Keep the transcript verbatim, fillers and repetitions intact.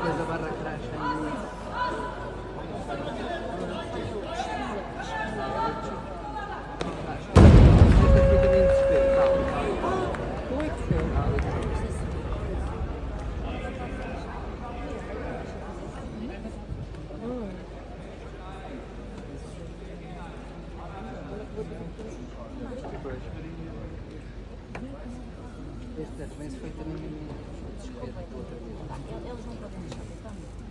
depois a barra cracha. Este também se foi também desesperado outra vez. Eles não podem deixar de estar.